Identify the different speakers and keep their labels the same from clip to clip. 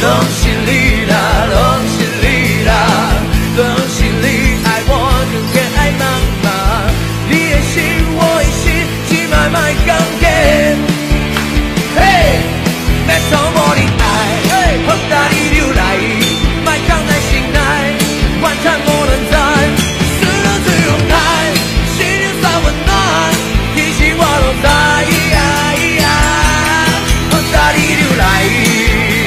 Speaker 1: 恭喜你啦，恭喜你啦，恭喜你爱我更天爱茫茫，你的心我的心，只慢慢讲给。嘿，要做无你爱，好大你流来，莫讲在心内，完全无人知，死了最勇敢，心灵散温暖，其实我都知，好大你流来。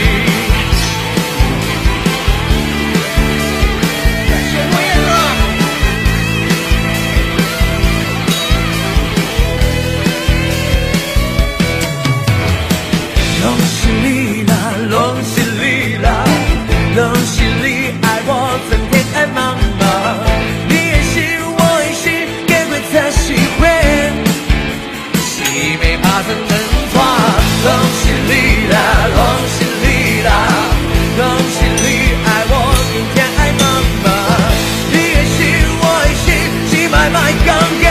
Speaker 1: 恭喜你爱我整天爱茫茫，你的心我的心，给我才喜欢，是没怕成人团。恭喜你啦，恭喜你啦，恭喜你爱我整天爱茫茫，你的心我的心，是慢慢讲。